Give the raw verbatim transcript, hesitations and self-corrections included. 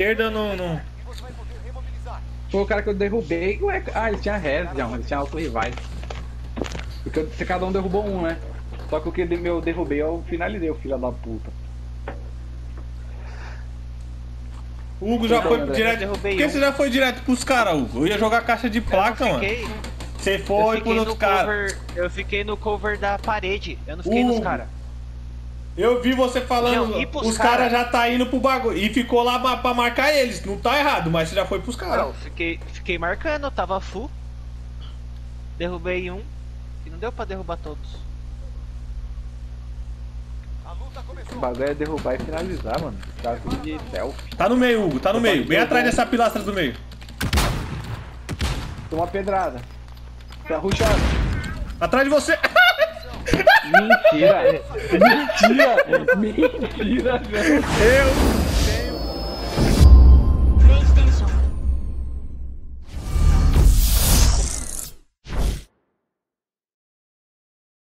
esquerda não... não... Foi o cara que eu derrubei. Ué, ah, ele tinha res, já, ele tinha auto revive. Porque eu- cada um derrubou um, né? Só que o que eu derrubei eu finalizei, o filho da puta. O Hugo já Então, foi André, direto. eu Por derrubei que um. você já foi direto pros caras, Hugo? Eu ia jogar caixa de placa, eu mano. fiquei, Você eu foi fiquei pros no outros caras. cover, eu fiquei no cover da parede, eu não fiquei Hugo. nos caras. Eu vi você falando, Não, e pros os caras cara? já tá indo pro bagulho. E ficou lá pra, pra marcar eles. Não tá errado, mas você já foi pros caras. Não, fiquei, fiquei marcando, tava full. Derrubei um e não deu pra derrubar todos. O bagulho é derrubar e finalizar, mano. Os caras tudo de selfie. Tá no meio, Hugo, tá no Tô meio. pode Bem ter atrás bom. dessa pilastra do meio. Toma pedrada. Tá ruxado. Atrás de você. Mentira! Mentira! Mentira, velho! Eu